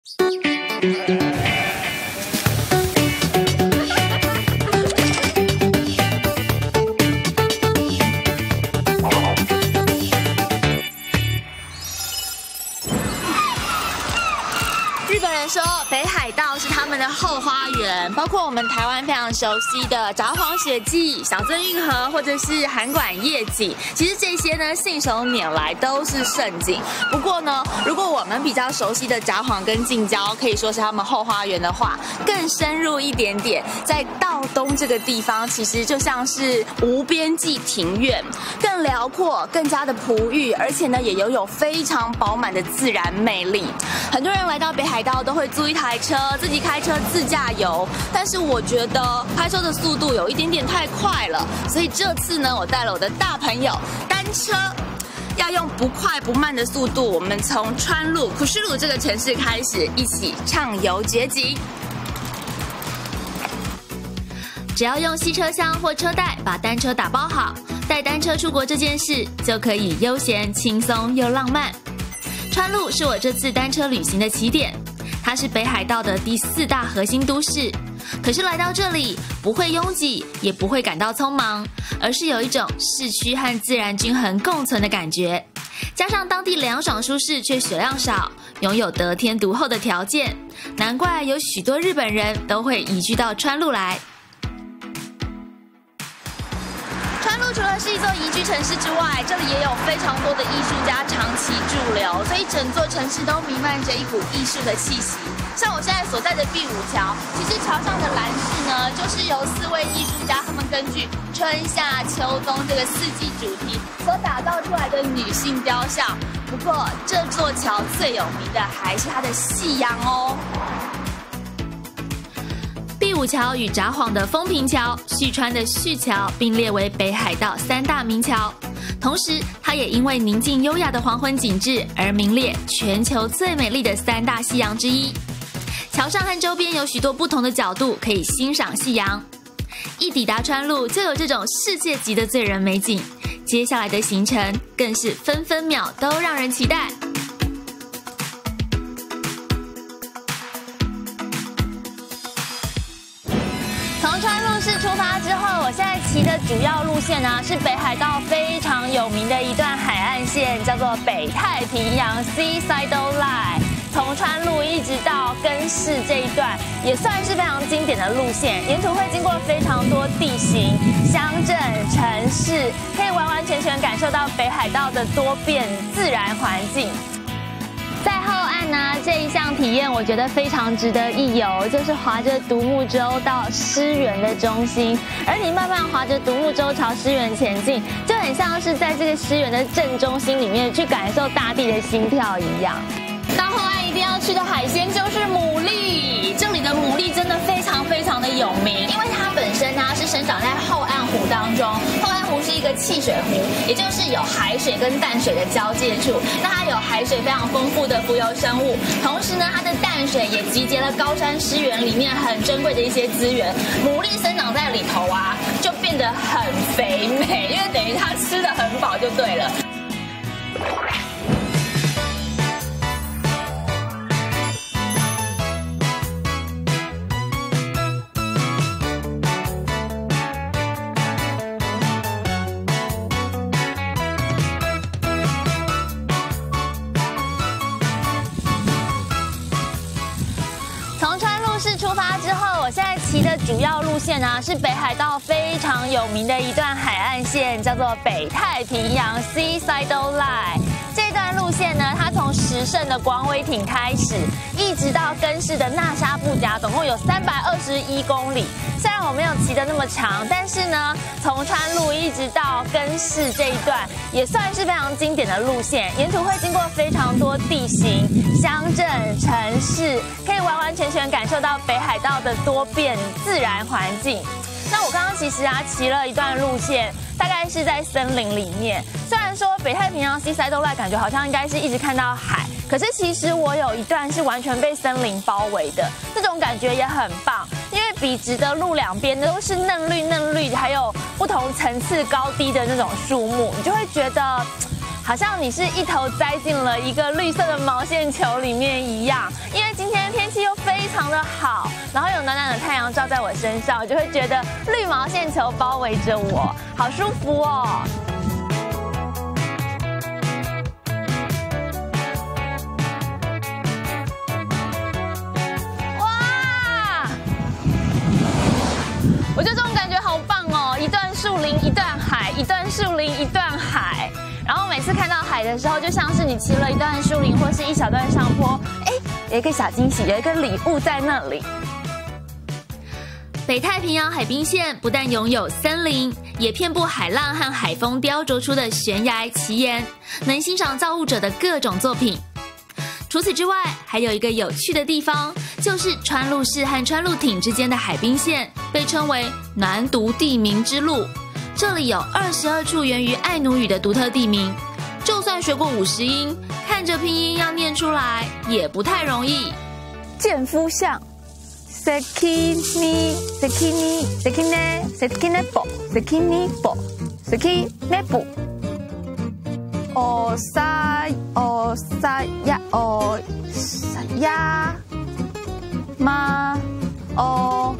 日本人说北海道是他们的后花园，包括我们台湾非常熟悉的札幌雪季、小樽运河，或者是函馆夜景。其实这些呢，信手拈来都是胜景。不过呢，如果我们比较熟悉的札幌跟近郊可以说是他们后花园的话，更深入一点点，在道东这个地方，其实就像是无边际庭院，更辽阔，更加的璞玉，而且呢，也拥有非常饱满的自然魅力。很多人来到北海道都会租一台车，自己开车自驾游，但是我觉得开车的速度有一点点太快了，所以这次呢，我带了我的大朋友单车，要用不快不慢的速度，我们从川路库什鲁这个城市开始，一起畅游绝景。只要用吸车厢或车袋把单车打包好，带单车出国这件事就可以悠闲、轻松又浪漫。川路是我这次单车旅行的起点，它是北海道的第4大核心都市。可是来到这里不会拥挤，也不会感到匆忙，而是有一种市区和自然均衡共存的感觉。加上当地凉爽舒适却血量少，拥有得天独厚的条件，难怪有许多日本人都会移居到川路来。川路除了是一座宜居城市之外，这里也有非常多的艺术家长期驻留，所以整座城市都弥漫着一股艺术的气息。像我现在所在的碧舞桥，其实桥上的栏饰呢，就是由4位艺术家他们根据春夏秋冬这个4季主题所打造出来的女性雕像。不过这座桥最有名的还是它的夕阳哦。碧舞桥与札幌的丰平桥、旭川的旭桥并列为北海道3大名桥，同时它也因为宁静优雅的黄昏景致而名列全球最美丽的3大夕阳之一。桥上和周边有许多不同的角度可以欣赏夕阳。一抵达川路就有这种世界级的醉人美景，接下来的行程更是分分秒都让人期待。从川路市出发之后，我现在骑的主要路线呢是北海道非常有名的一段海岸线，叫做北太平洋 Seaside Line。从川路一直到根室这一段，也算是非常经典的路线。沿途会经过非常多地形、乡镇、城市，可以完完全全感受到北海道的多变自然环境。在后岸呢，这一项体验我觉得非常值得一游，就是划着独木舟到狮园的中心，而你慢慢划着独木舟朝狮园前进，就很像是在这个狮园的正中心里面去感受大地的心跳一样。到后岸一定要吃的海鲜就是牡蛎，这里的牡蛎真的非常非常的有名，因为它本身呢是生长在后岸湖当中，后岸湖是一个汽水湖，也就是有海水跟淡水的交界处。那它有海水非常丰富的浮游生物，同时呢它的淡水也集结了高山湿原里面很珍贵的一些资源，牡蛎生长在里头啊，就变得很肥美，因为等于它吃得很饱就对了。出发之后，我现在骑的主要路线呢是北海道非常有名的一段海岸线，叫做北太平洋 Seaside Line。这段路线呢，它从石胜的广尾町开始，一直到根室的纳沙布岬，总共有321公里。虽然我没有骑得那么长，但是呢，从川路一直到根室这一段，也算是非常经典的路线。沿途会经过非常多地形、乡镇、城市，可以完完全全感受到北海道的多变自然环境。那我刚刚其实骑了一段路线，大概是在森林里面。虽然说北太平洋 Seaside Line 感觉好像应该是一直看到海，可是其实我有一段是完全被森林包围的，这种感觉也很棒。因为笔直的路两边都是嫩绿，还有不同层次高低的那种树木，你就会觉得好像你是一头栽进了一个绿色的毛线球里面一样。因为今天天气又非常的好，然后有暖暖的太阳照在我身上，我就会觉得绿毛线球包围着我，好舒服哦。哇！我觉得这种感觉好棒哦，一段树林一段海，一段树林一段海。然后每次看到海的时候，就像是你骑了一段树林或是一小段上坡，哎，有一个小惊喜，有一个礼物在那里。北太平洋海滨线不但拥有森林，也遍布海浪和海风雕琢出的悬崖奇岩，能欣赏造物者的各种作品。除此之外，还有一个有趣的地方，就是川路市和川路町之间的海滨线，被称为南独地名之路。这里有22处源于爱奴语的独特地名，就算学过50音，看着拼音要念出来也不太容易。剑夫巷 ，sekini sekini sekine sekinepo sekinipo sekinepo osaya ma o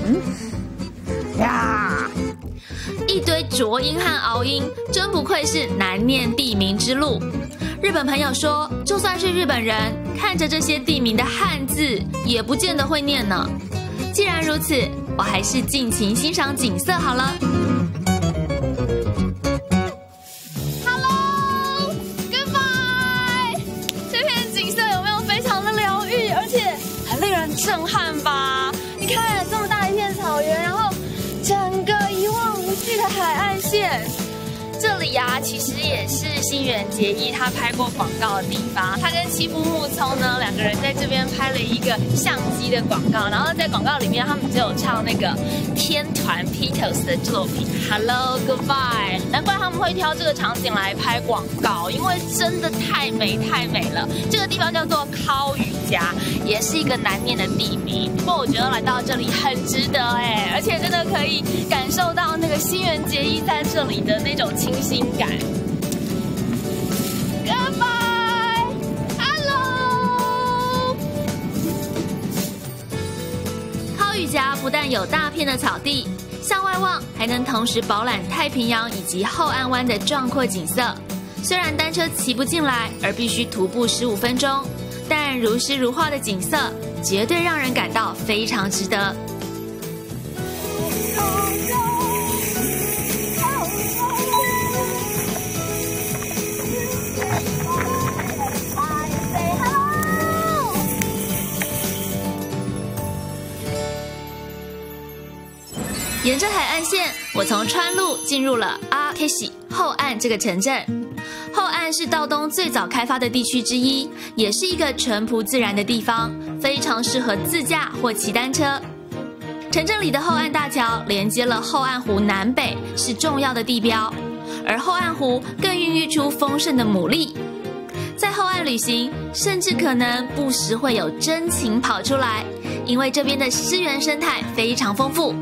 呀。一堆浊音和熬音，真不愧是难念地名之路。日本朋友说，就算是日本人，看着这些地名的汉字，也不见得会念呢。既然如此，我还是尽情欣赏景色好了。Hello, goodbye。这片景色有没有非常的疗愈，而且很令人震撼吧？你看，这么大一片草原，然后整个一望无际的海岸线，这里啊，其实也是新垣结衣他拍过广告的地方。他跟妻夫木聪呢2个人在这边拍了一个相机的广告，然后在广告里面他们就有唱那个天团 Beatles 的作品 Hello Goodbye。难怪他们会挑这个场景来拍广告，因为真的太美太美了。这个地方叫做尻羽家，也是一个难念的地名。不过我觉得来到这里很值得哎，而且真的可以感受到那个新垣结衣在这里的那种清新感。Goodbye, hello。尻羽家不但有大片的草地，向外望还能同时饱览太平洋以及后岸湾的壮阔景色。虽然单车骑不进来，而必须徒步15分钟，但如诗如画的景色绝对让人感到非常值得。沿着海岸线，我从川路进入了阿克西后岸这个城镇。后岸是道东最早开发的地区之一，也是一个淳朴自然的地方，非常适合自驾或骑单车。城镇里的后岸大桥连接了后岸湖南北，是重要的地标，而后岸湖更孕育出丰盛的牡蛎。在后岸旅行，甚至可能不时会有真情跑出来，因为这边的湿原生态非常丰富。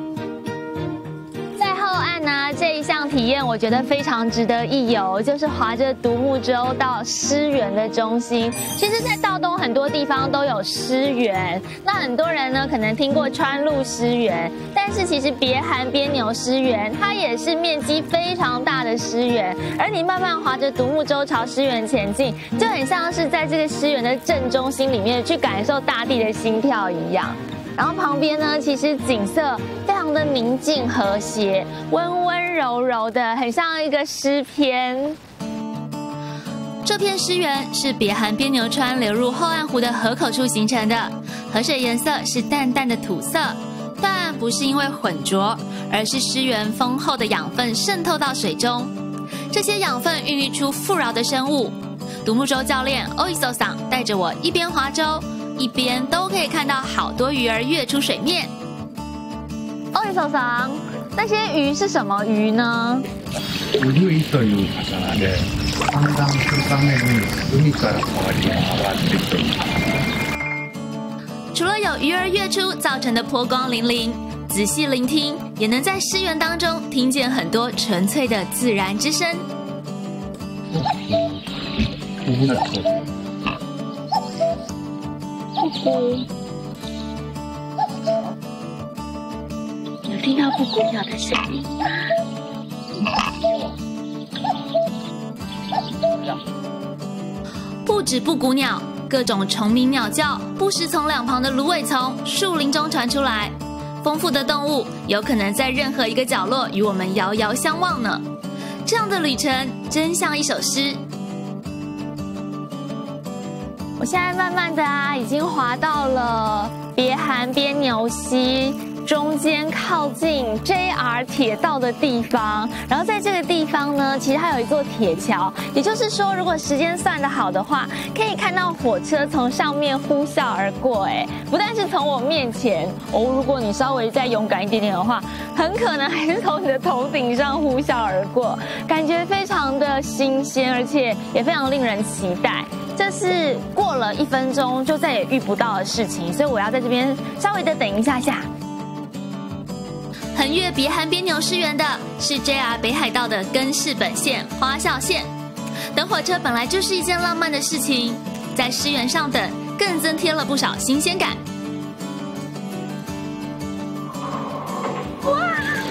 这一项体验我觉得非常值得一游，就是划着独木舟到湿原的中心。其实，在道东很多地方都有湿原，那很多人呢可能听过川路湿原，但是其实别寒边牛湿原它也是面积非常大的湿原，而你慢慢划着独木舟朝湿原前进，就很像是在这个湿原的正中心里面去感受大地的心跳一样。然后旁边呢，其实景色非常的宁静和谐，温温柔柔的，很像一个诗篇。这片湿原是别寒边牛川流入后岸湖的河口处形成的，河水颜色是淡淡的土色，但不是因为浑浊，而是湿原丰厚的养分渗透到水中，这些养分孕育出富饶的生物。独木舟教练欧伊索桑带着我一边划舟，一边都可以看到好多鱼儿跃出水面。欧伊索桑，那些鱼是什么鱼呢？ ウグイという魚で、産卵するために海から川に上がってくる。 除了有鱼儿跃出造成的波光粼粼，仔细聆听，也能在湿原当中听见很多纯粹的自然之声。 布鸟。 有听到布谷鸟的声音吗？不止布谷鸟，各种虫鸣鸟叫不时从两旁的芦苇丛、树林中传出来。丰富的动物有可能在任何一个角落与我们遥遥相望呢。这样的旅程真像一首诗。我现在慢慢的已经滑到了别寒边牛溪中间靠近 JR 铁道的地方，然后在这个地方呢，其实还有一座铁桥，也就是说，如果时间算得好的话，可以看到火车从上面呼啸而过。哎，不但是从我面前哦，如果你稍微再勇敢一点点的话，很可能还是从你的头顶上呼啸而过，感觉非常的新鲜，而且也非常令人期待。这是过了1分钟就再也遇不到的事情，所以我要在这边稍微的等一下下。横越别寒边牛诗园的是 JR 北海道的根室本线花孝线。等火车本来就是一件浪漫的事情，在诗园上等更增添了不少新鲜感。哇！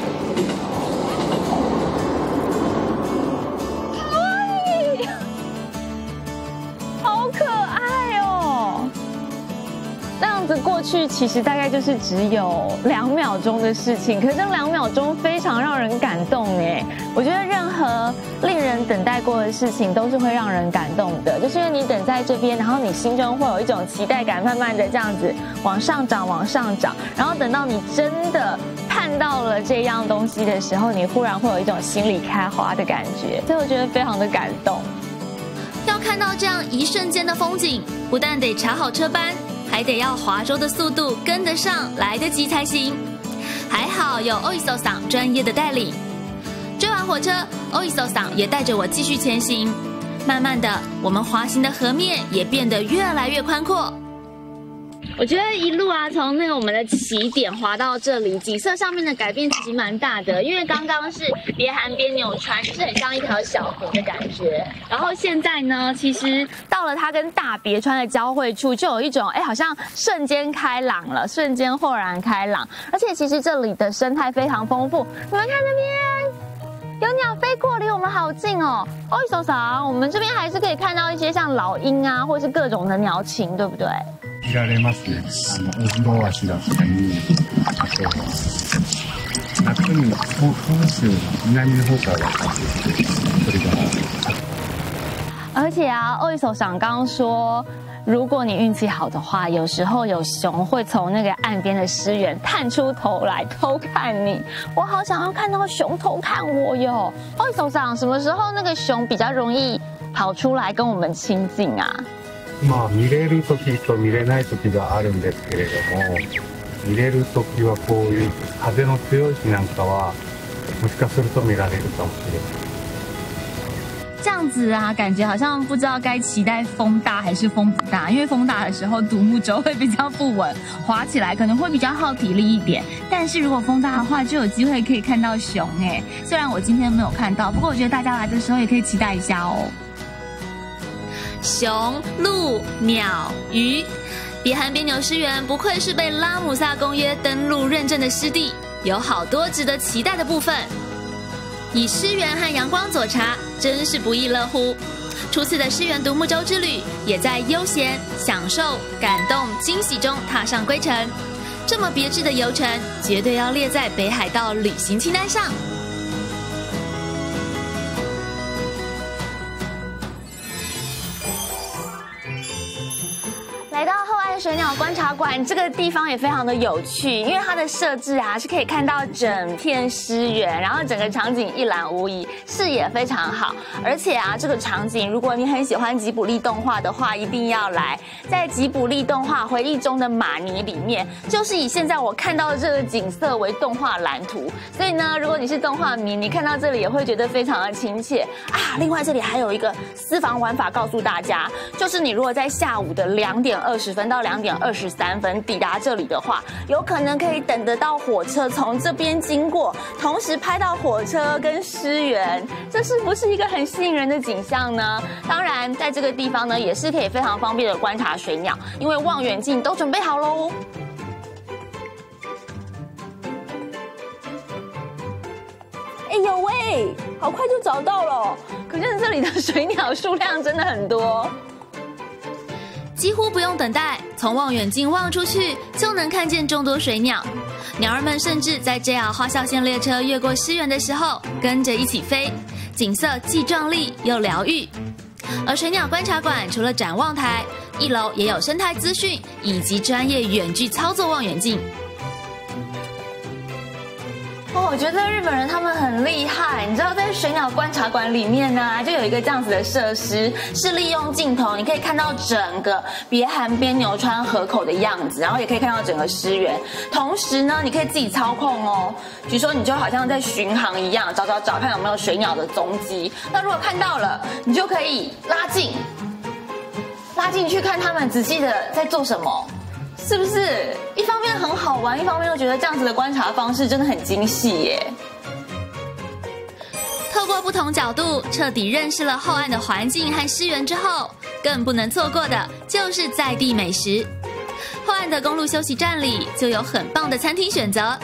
好可爱哦！这样子过去其实大概就是只有2秒钟的事情，可是这2秒钟非常让人感动哎！我觉得任何令人等待过的事情都是会让人感动的，就是因为你等在这边，然后你心中会有一种期待感，慢慢的这样子往上涨，往上涨，然后等到你真的看到了这样东西的时候，你忽然会有一种心里开花的感觉，所以我觉得非常的感动。要看到这样一瞬间的风景，不但得查好车班，还得要滑舟的速度跟得上，来得及才行。还好有 Oiso 桑专业的带领。追完火车 ，Oiso 桑也带着我继续前行。慢慢的，我们滑行的河面也变得越来越宽阔。我觉得一路从那个我们的起点滑到这里，景色上面的改变其实蛮大的。因为刚刚是别寒边牛川，就是很像一条小河的感觉。然后现在呢，其实到了它跟大别川的交汇处，就有一种好像瞬间开朗了，瞬间豁然开朗。而且其实这里的生态非常丰富，你们看这边有鸟飞过，离我们好近哦。Oiso桑，我们这边还是可以看到一些像老鹰啊，或是各种的鸟禽，对不对？ 見られますね。オジロワシだったり、あと夏に本州南の方から渡ってきて、それが。 而且Oiso桑刚刚说，如果你运气好的话，有时候有熊会从那个岸边的诗园探出头来偷看你。我好想要看到熊偷看我哟！Oiso桑，什么时候那个熊比较容易跑出来跟我们亲近啊？ 見れる時と見れない時があるんですけれども、見れる時はこういう風の強い日なんかはもしかすると見られるかもしれない。 这样子感觉好像不知道该期待风大还是风不大，因为风大的时候独木舟会比较不稳，滑起来可能会比较耗体力一点。但是如果风大的话，就有机会可以看到熊虽然我今天没有看到，不过我觉得大家来的时候也可以期待一下哦。 熊、鹿、鸟、鱼，别寒边牛诗园不愧是被拉姆萨公约登陆认证的湿地，有好多值得期待的部分。以诗园和阳光佐茶，真是不亦乐乎。初次的诗园独木舟之旅，也在悠闲、享受、感动、惊喜中踏上归程。这么别致的游程，绝对要列在北海道旅行清单上。来到后岸水鸟观察馆，这个地方也非常的有趣，因为它的设置是可以看到整片诗园，然后整个场景一览无遗，视野非常好。而且这个场景，如果你很喜欢吉卜力动画的话，一定要来。在吉卜力动画回忆中的马尼里面，就是以现在我看到的这个景色为动画蓝图。所以呢，如果你是动画迷，你看到这里也会觉得非常的亲切另外这里还有一个私房玩法告诉大家，就是你如果在下午的2点20分到2 22:23抵达这里的话，有可能可以等得到火车从这边经过，同时拍到火车跟狮园，这是不是一个很吸引人的景象呢？当然，在这个地方呢，也是可以非常方便的观察水鸟，因为望远镜都准备好喽。哎呦喂，好快就找到了，可见这里的水鸟数量真的很多。 几乎不用等待，从望远镜望出去就能看见众多水鸟。鸟儿们甚至在 JR 花孝线列车越过狮园的时候，跟着一起飞，景色既壮丽又疗愈。而水鸟观察馆除了展望台，1楼也有生态资讯以及专业远距操作望远镜。 我觉得日本人他们很厉害，你知道在水鸟观察馆里面呢，就有一个这样子的设施，是利用镜头，你可以看到整个别寒边牛川河口的样子，然后也可以看到整个狮园。同时呢，你可以自己操控哦，比如说你就好像在巡航一样，找看有没有水鸟的踪迹。那如果看到了，你就可以拉近去看他们仔细的在做什么。是不是一方面很好玩，一方面又觉得这样子的观察方式真的很精细耶？ 透过不同角度彻底认识了后岸的环境和狮园之后，更不能错过的就是在地美食。后岸的公路休息站里就有很棒的餐厅选择。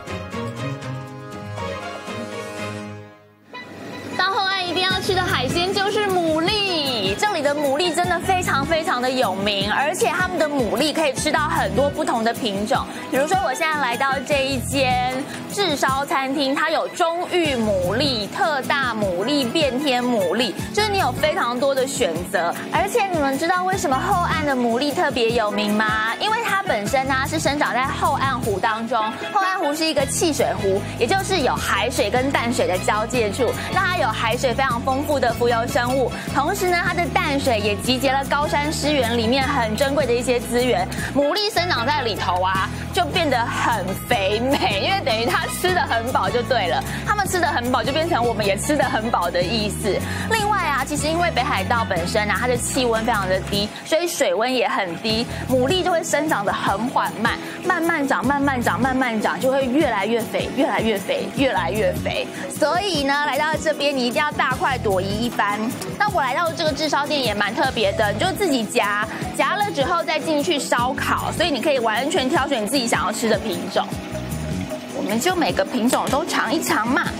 到后岸一定要吃的海鲜就是牡蛎，这里的牡蛎真的非常的有名，而且他们的牡蛎可以吃到很多不同的品种。比如说我现在来到这一间炙烧餐厅，它有中玉牡蛎、特大牡蛎、变天牡蛎，就是你有非常多的选择。而且你们知道为什么后岸的牡蛎特别有名吗？因为它本身呢是生长在后岸湖当中，后岸湖是一个汽水湖，也就是有海水跟淡水的交界处，让它有海水非常丰富的浮游生物，同时呢它的淡水也集结了高山狮园里面很珍贵的一些资源，牡蛎生长在里头啊，就变得很肥美，因为等于它吃得很饱就对了，他们吃得很饱就变成我们也吃得很饱的意思。另外啊，其实因为北海道本身啊，它的气温非常的低，所以水温也很低，牡蛎就会生长得很缓慢，慢慢长，就会越来越肥，越来越肥。所以呢，来到这边你一定要大快朵颐一番。那我来到这个炙烧店也蛮特别的，你就自己夹了之后再进去烧烤，所以你可以完全挑选你自己想要吃的品种。我们就每个品种都尝一尝嘛。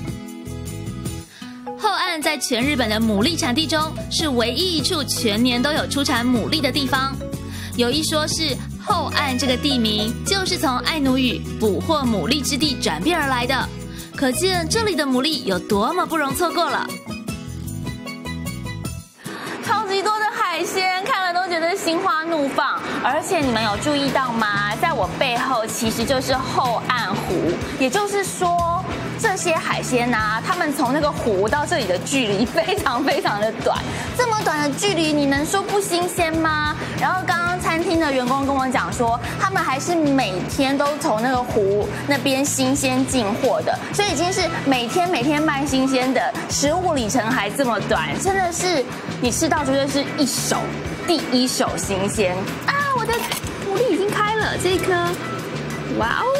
后岸在全日本的牡蛎产地中，是唯一一处全年都有出产牡蛎的地方。有一说是后岸这个地名就是从爱奴语捕获牡蛎之地转变而来的，可见这里的牡蛎有多么不容错过了。 超级多的海鲜，看了都觉得心花怒放。而且你们有注意到吗？在我背后其实就是后岸湖，也就是说这些海鲜啊，它们从那个湖到这里的距离非常的短，这么短的距离，你能说不新鲜吗？然后刚刚餐厅的员工跟我讲说，他们还是每天都从那个湖那边新鲜进货的，所以已经是每天卖新鲜的，15里程还这么短，真的是你吃到绝对是第一手新鲜啊！我的牡蛎已经开了，这一颗，哇哦！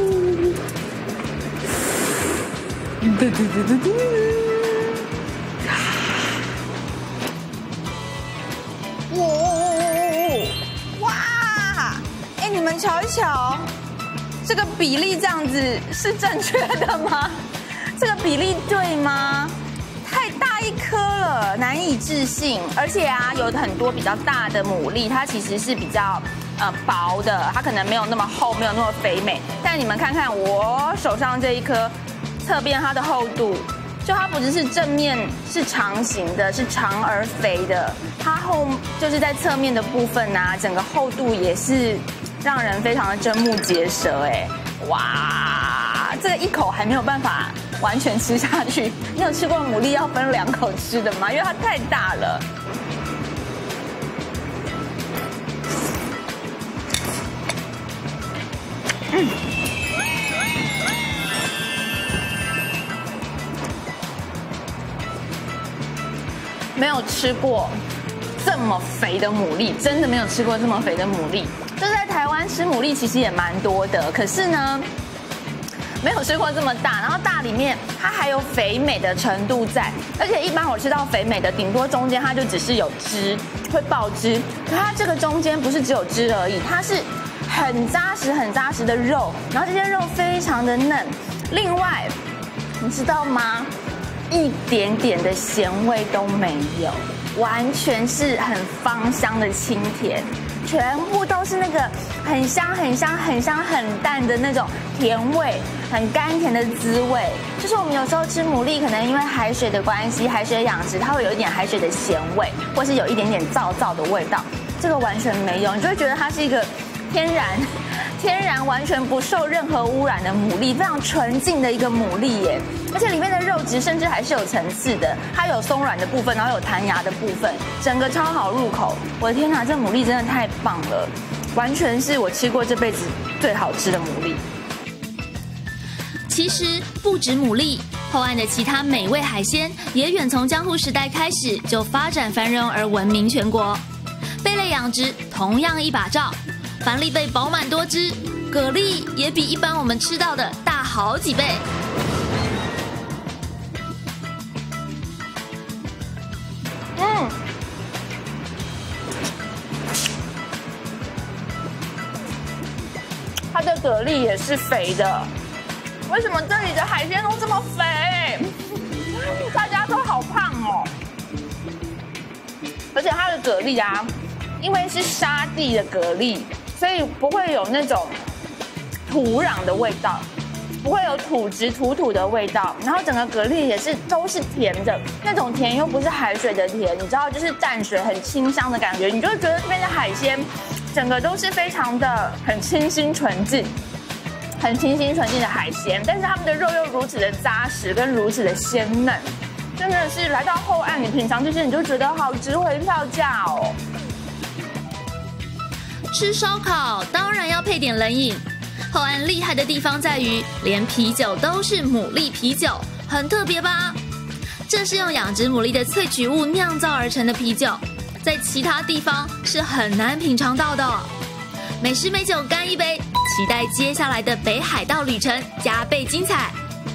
哇！哎，你们瞧一瞧，这个比例这样子是正确的吗？这个比例对吗？太大一颗了，难以置信。而且啊，有很多比较大的牡蛎，它其实是比较薄的，它可能没有那么厚，没有那么肥美。但你们看看我手上这一颗，侧边它的厚度，就它不只是正面是长形的，是长而肥的，它就是在侧面的部分啊，整个厚度也是让人非常的瞠目结舌哎，哇！这个一口还没有办法完全吃下去。你有吃过牡蛎要分2口吃的吗？因为它太大了。没有吃过这么肥的牡蛎，真的没有吃过这么肥的牡蛎。就是在台湾吃牡蛎其实也蛮多的，可是呢，没有吃过这么大。然后大里面它还有肥美的程度在，而且一般我吃到肥美的，顶多中间它就只是有汁，会爆汁。可它这个中间不是只有汁而已，它是很扎实、很扎实的肉，然后这些肉非常的嫩。另外，你知道吗？一点点的咸味都没有，完全是很芳香的清甜，全部都是那个很香、很香、很香、很淡的那种甜味，很甘甜的滋味。就是我们有时候吃牡蛎，可能因为海水的关系，海水养殖它会有一点海水的咸味，或是有一点点燥燥的味道。这个完全没有，你就会觉得它是一个天然完全不受任何污染的牡蛎，非常纯净的一个牡蛎耶！而且里面的肉质甚至还是有层次的，它有松软的部分，然后有弹牙的部分，整个超好入口。我的天哪，这牡蛎真的太棒了，完全是我吃过这辈子最好吃的牡蛎。 其实不止牡蛎，后岸的其他美味海鲜也远从江户时代开始就发展繁荣而闻名全国。贝类养殖同样一把罩。帆立贝饱满多汁，蛤蜊也比一般我们吃到的大好几倍。 它的蛤蜊也是肥的，为什么这里的海鲜都这么肥？大家都好胖哦！而且它的蛤蜊啊，因为是沙地的蛤蜊。所以不会有那种土壤的味道，不会有土质土的味道，然后整个蛤蜊也是都是甜的，那种甜又不是海水的甜，你知道就是淡水很清香的感觉，你就会觉得这边的海鲜整个都是非常的很清新纯净，很清新纯净的海鲜，但是它们的肉又如此的扎实跟如此的鲜嫩，真的是来到后岸你品尝这些你就觉得好值回票价哦。 吃烧烤当然要配点冷饮，后岸厉害的地方在于，连啤酒都是牡蛎啤酒，很特别吧？这是用养殖牡蛎的萃取物酿造而成的啤酒，在其他地方是很难品尝到的。美食美酒干一杯，期待接下来的北海道旅程加倍精彩。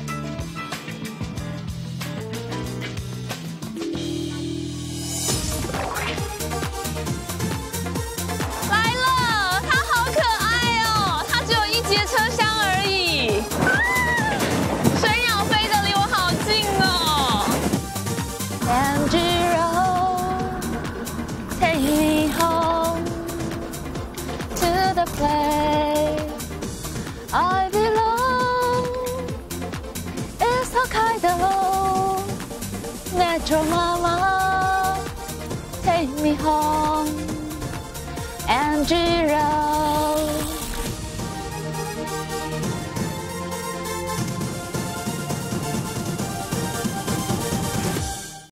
I belong. It's Hokkaido. Metro Mama, take me home. And